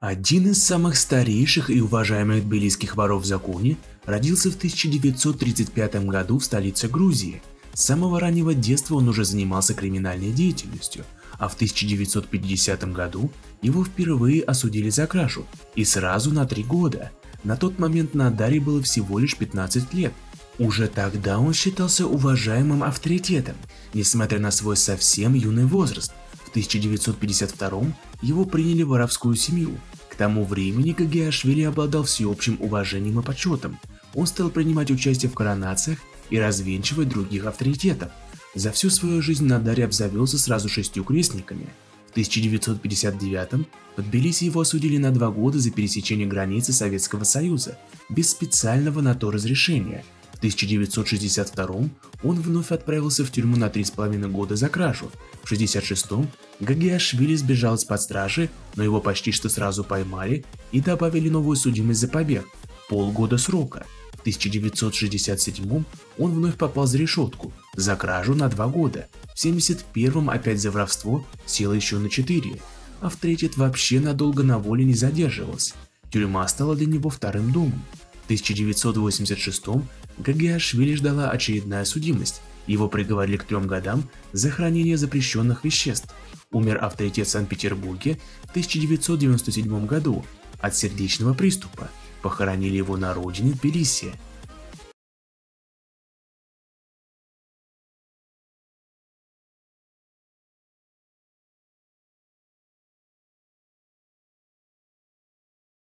Один из самых старейших и уважаемых тбилисских воров в законе родился в 1935 году в столице Грузии. С самого раннего детства он уже занимался криминальной деятельностью, а в 1950 году его впервые осудили за кражу, и сразу на 3 года. На тот момент Надаре было всего лишь 15 лет. Уже тогда он считался уважаемым авторитетом, несмотря на свой совсем юный возраст. В 1952 его приняли в воровскую семью. К тому времени Гагиашвили обладал всеобщим уважением и почетом. Он стал принимать участие в коронациях и развенчивать других авторитетов. За всю свою жизнь Надаре обзавелся сразу 6 крестниками. В 1959 в Тбилиси его осудили на 2 года за пересечение границы Советского Союза без специального на то разрешения. В 1962 он вновь отправился в тюрьму на 3,5 года за кражу. В 1966 Гагиашвили сбежал из-под стражи, но его почти что сразу поймали и добавили новую судимость за побег – полгода срока. В 1967 он вновь попал за решетку за кражу на 2 года. В 1971 опять за воровство сел еще на 4, а в 1973 вообще надолго на воле не задерживался. Тюрьма стала для него вторым домом. В 1986 Гагиашвили ждала очередная судимость. Его приговорили к 3 годам за хранение запрещенных веществ. Умер авторитет в Санкт-Петербурге в 1997 году от сердечного приступа. Похоронили его на родине в Тбилиси.